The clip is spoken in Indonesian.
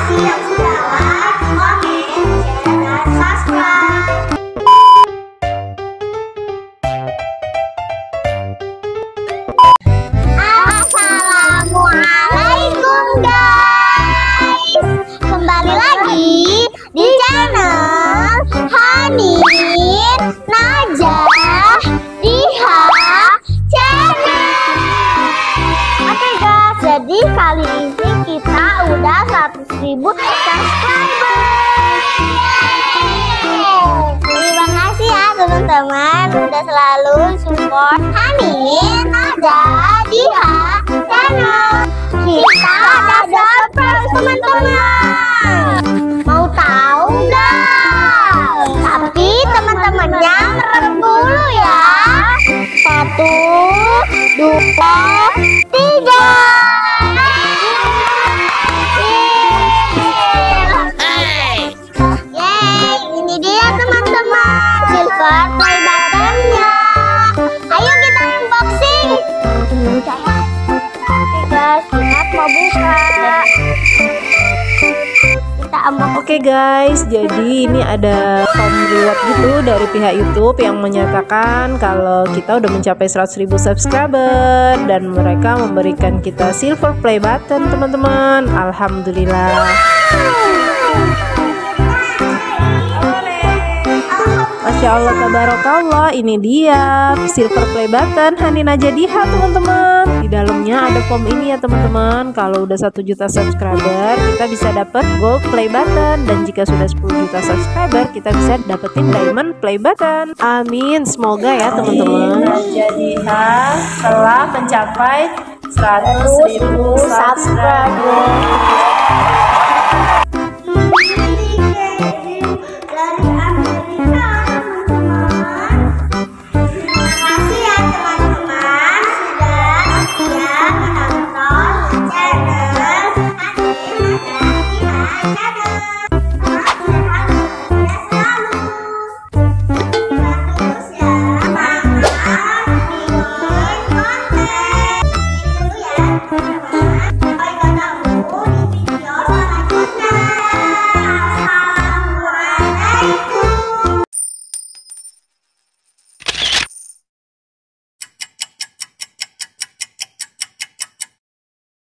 kasih yang sudah like, komen, share, dan subscribe. Assalamualaikum guys. Kembali lagi di channel Hanin Najah Diha Channel. Oke guys, jadi kali ini kita udah 100.000 subscriber. Terima kasih ya teman-teman udah selalu support Hanin Najah Diha Channel. Kita ada surprise teman-teman. Mau tahu nggak? Tapi teman-temannya merem dulu ya. 1, 2, 3. Yeay, ini dia teman-teman, silver play buttonnya. Ayo kita unboxing. Oke guys, kita mau buka. Kita unboxing. Oke guys, jadi ini ada form reward gitu dari pihak YouTube yang menyatakan kalau kita udah mencapai 100.000 subscriber dan mereka memberikan kita silver play button teman-teman. Alhamdulillah. Masya Allah, tabarakallah, ini dia silver play button Hanin Najah Diha teman-teman. Di dalamnya ada form ini ya teman-teman. Kalau udah 1 juta subscriber kita bisa dapat gold play button, dan jika sudah 10 juta subscriber kita bisa dapetin diamond play button. Amin, semoga ya teman-teman. Najah Diha telah mencapai 100.000 subscriber.